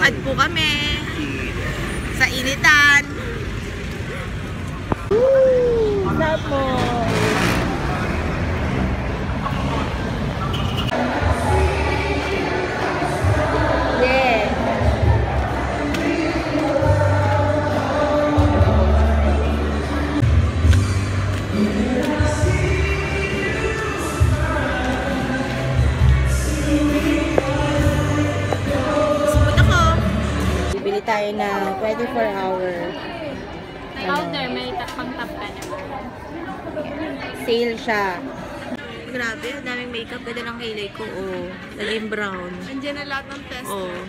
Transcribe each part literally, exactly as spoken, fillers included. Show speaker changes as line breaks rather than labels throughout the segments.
Lakad po kami sa initan. Woo! Stop mo! Yeah! Bibili tayo ng twenty-four hour.
Out there, may pang top ten.
Sale siya. Grabe, ang daming makeup. Ganda ng kilay ko. Oh, naging brown.
Andiyan na lahat ng test.
Oh.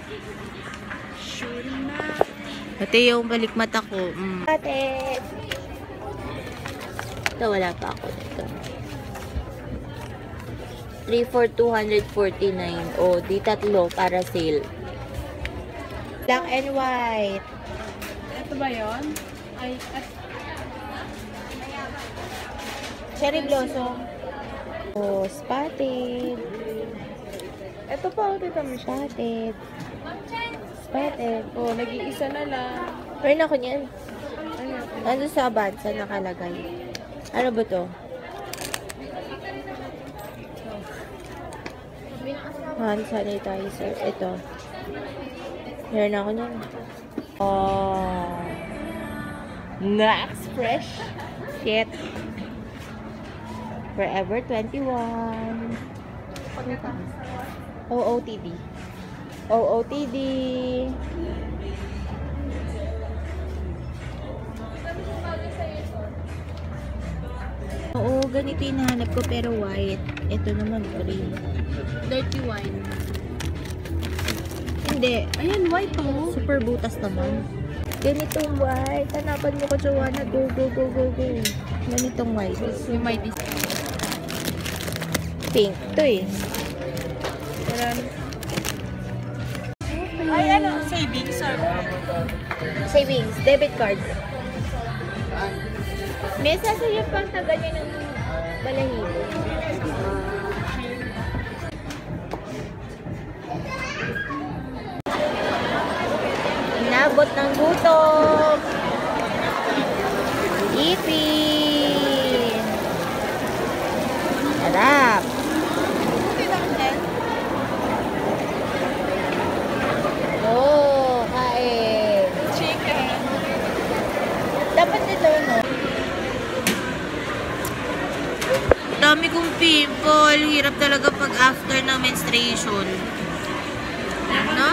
Sure na.
Ito yung balik mata ko. Mm. Ate! Ito, wala pa ako dito. three for two forty-nine. Oh, di tatlo para sale. Black and white.
Ito ba yun? Ay, at...
Cherry blossom. Oh, spotted.
Ito pa, ito kami.
Spotted. Spotted.
Oh, nag-iisa na lang.
Meron ako niyan. Ano sa bansa nakalagay? Ano ba to? Hand sanitizer. Ito. Meron ako niyan. Oh. Next fresh. Shit. Forever twenty-one. O O T D. O O T D. Oo, ganito yung nahanap ko pero white. Ito naman green.
Dirty wine.
Hindi.
Ayan, white oh.
Super butas naman. Ganitong white. Hanapan mo ko, Joanna. Go, go, go, go, go. Ganitong white.
Yung may dis...
Pink. Ito eh.
Ay, ano? Savings or...
Savings. Debit card. May sasayo pang taga niya ng balahibo. Inabot ng gutom. Ipin. Sarap. Oh, kain.
Chicken.
Dapat ito, no? Dami kong pimple. Hirap talaga pag after ng menstruation. No?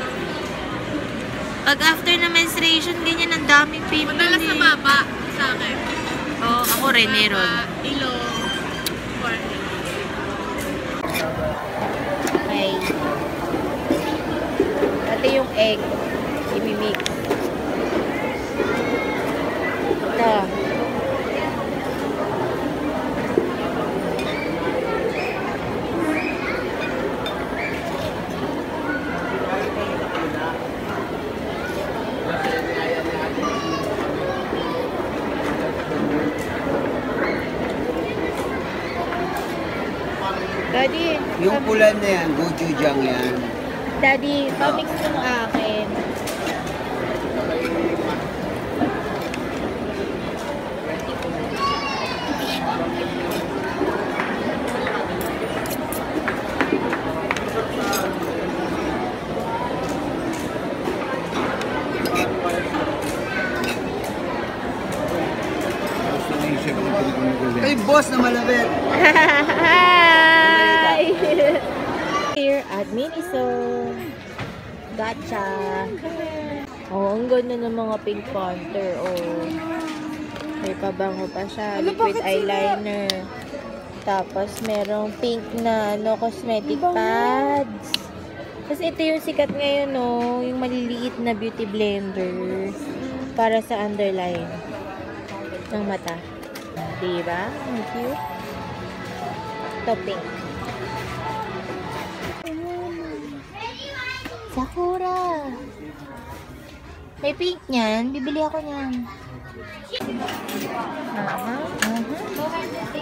Pag after ng menstruation, ganyan ang daming pimple.
Madalas sa baba sa akin.
Oo, oh, ako rin meron.
Baba, ilong, forehead.
Okay. Ito yung egg. Imimix. Ito. Daddy,
Yung pula na yan, gochujang yan.
Daddy, pamix mo akin.
Kay boss na malapit.
Hi! Here at Miniso. Gotcha. Oh, ang ganda ng mga Pink Panther. Oh. May pabango pa siya. Liquid eyeliner. Tapos, merong pink na no cosmetic pads. Kasi ito yung sikat ngayon, no? Yung maliliit na beauty blender para sa underline ng mata. Diba? Ang cute. Ito, pink. Sakura! May pink niyan. Bibili ako niyan. Aha, aha.